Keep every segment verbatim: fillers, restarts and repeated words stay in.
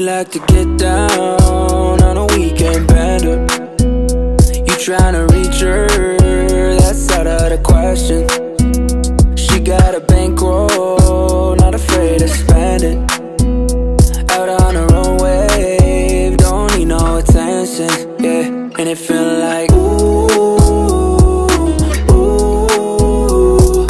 like to get down on a weekend bender. You tryna reach her, that's out of the question. She got a bankroll, not afraid to spend it. Out on her own wave, don't need no attention, yeah. And it feel like ooh, ooh, ooh,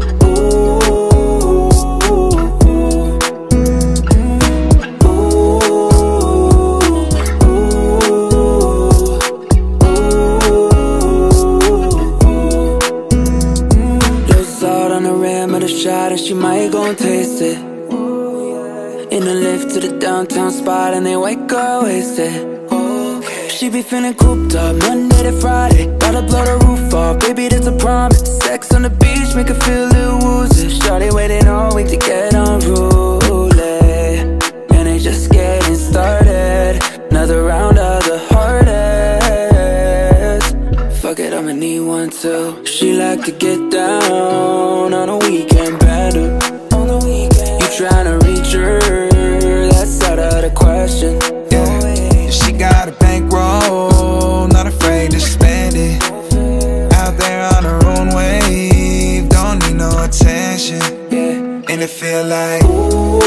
shot and she might gon' taste it. In the lift to the downtown spot and they wake up wasted. She be feeling cooped up Monday to Friday. Gotta blow the roof off, baby that's a promise. Sex on the beach make her feel a little woozy. Shawty waiting all week to get unruly, and they just getting started. Another round of the hardest. Fuck it, I'ma need one too. She like to get down on a weekend bender. On the weekend, you tryna reach her, that's out of the question. Yeah, she got a bankroll, not afraid to spend it. Out there on her own wave, don't need no attention. Yeah, and it feel like ooh.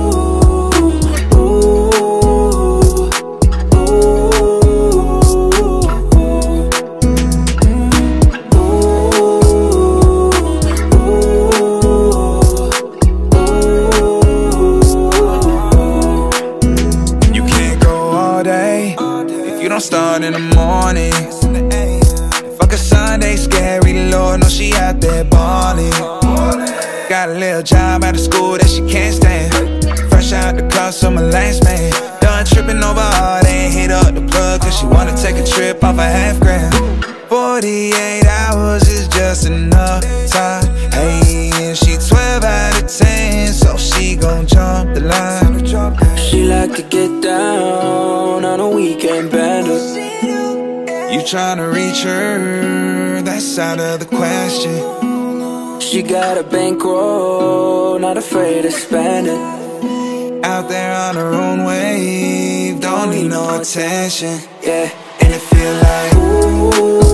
Start in the morning. Fuck a Sunday, scary, Lord knows she out there balling. Got a little job out of school that she can't stand. Fresh out the car, so my last man. Done tripping over hard, ain't hit up the plug cause she wanna take a trip off a half grand. Forty-eight hours is just enough time. Hey, and she twelve out of ten, so she gon' jump the line. She like to get down on a weekend bender. You tryna reach her, that's out of the question. She got a bankroll, not afraid to spend it. Out there on her own wave, don't need no attention. Yeah, and it feel like ooh.